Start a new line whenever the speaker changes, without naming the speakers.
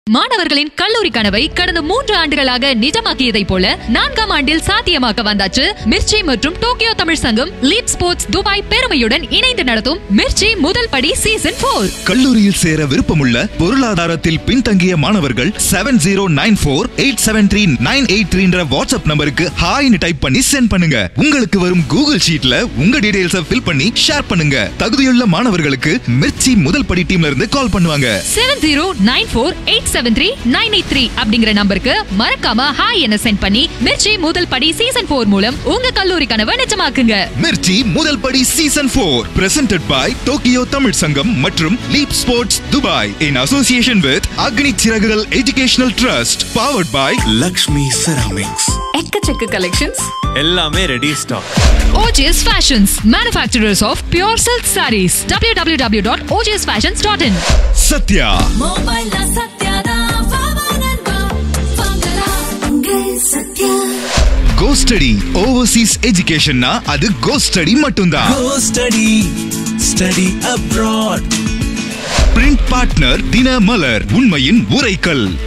மாணவர்களின் கல்லூரி கனவை கடந்த 3 ஆண்டுகளாக நிஜமாக்கியதை போல 4ஆம் ஆண்டில் சாத்தியமாக்க வந்தாச்சு மிர்ச்சி மற்றும் டோக்கியோ தமிழ் சங்கம் லீப் ஸ்போர்ட்ஸ் துபாய் பெருமையுடன் இணைந்து நடத்தும் மிர்ச்சி முதல் படி சீசன் 4.
கல்லூரியில் சேர விருப்பமுள்ள பொருளாதாரத்தில் பின்தங்கிய மாணவர்கள் 7094873983 என்ற வாட்ஸ்அப் நம்பருக்கு ஹாய்னு டைப் பண்ணி சென்ட் பண்ணுங்க. உங்களுக்கு வரும் கூகுள் ஷீட்ல உங்க டீடைல்ஸை ஃபில் பண்ணி ஷேர் பண்ணுங்க. தகுதியுள்ள மாணவர்களுக்கு மிர்ச்சி முதல் படி டீம்ல இருந்து கால் பண்ணுவாங்க.
7094873983 அப்படிங்கிற நம்பருக்கு மறக்காம ஹாய் என சென்ட் பண்ணி மிர்ச்சி முதல் படி சீசன் 4 மூலம் உங்க கல்லூரி கனவை நிஜமாக்குங்க.
மிர்ச்சி முதல் படி season 4 presented by Tokyo Tamil Sangam மற்றும் leap sports Dubai in association with Agni Siragugal educational trust powered by
Lakshmi ceramics.
எக்கச்சக்க கலெக்ஷன்ஸ்
எல்லாமே ready stock.
OJS Fashions, manufacturers of pure silk sarees. www.ojsfashions.in.
Sathya
Mobile la Satya da vavananba vangala ungal Satya.
Go Study overseas education na அது Go Study மட்டும்தான்.
Go study abroad.
Print partner Dinamalar உண்மையின் உரைக்கல்.